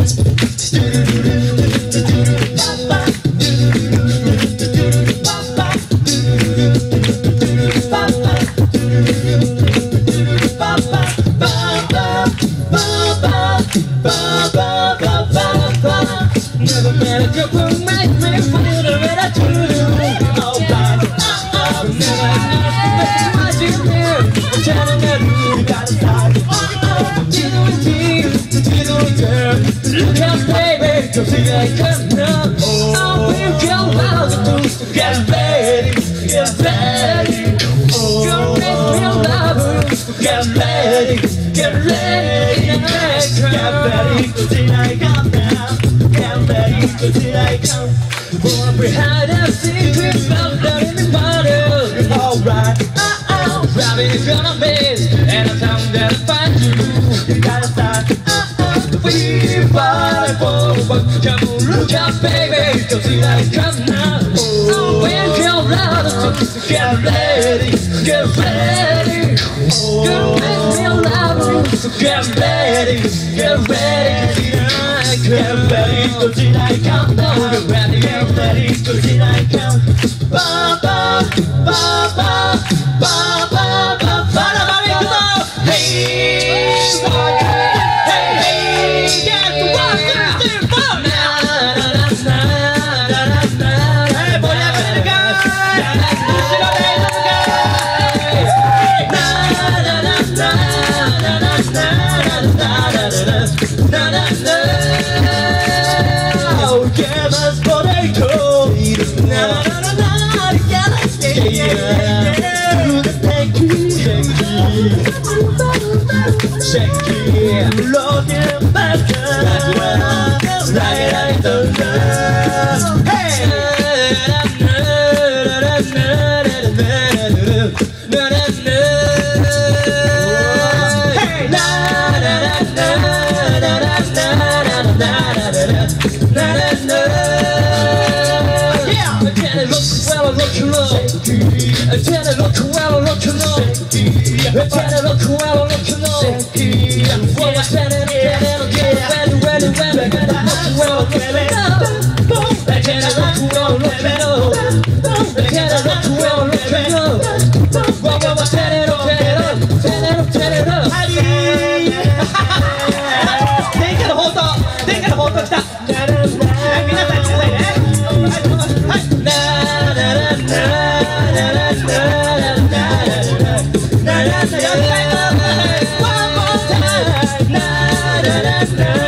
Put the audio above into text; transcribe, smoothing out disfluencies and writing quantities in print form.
Never met a girl who make me feel the way that you do. Alright, never asked what you feel. I'm trying to do, you gotta start. Look out, baby, don't think I can know. I will go out to get ready, get ready. You make me love you, get ready, get ready. Get ready, tonight I'm down. Get ready, tonight I'm born behind a secret love that in the bottle. Alright, driving is gonna miss, and I'm telling that I find you. You gotta start. We fight forward, come on, look out, baby, don't see that it's coming now. When you're loud, get ready, get ready. You make me love you, so get ready, get ready. Get ready, cause tonight come down. Get ready, cause tonight come. Ba ba ba ba ba ba ba ba ba. Hey, hey, get the one, two, four. Na na na na na na. Hey, boy, I'm gonna go. Na na na na na na na na. Get us potato. Na na na na. Get us shaky, looking better. Like thunder. Hey. Na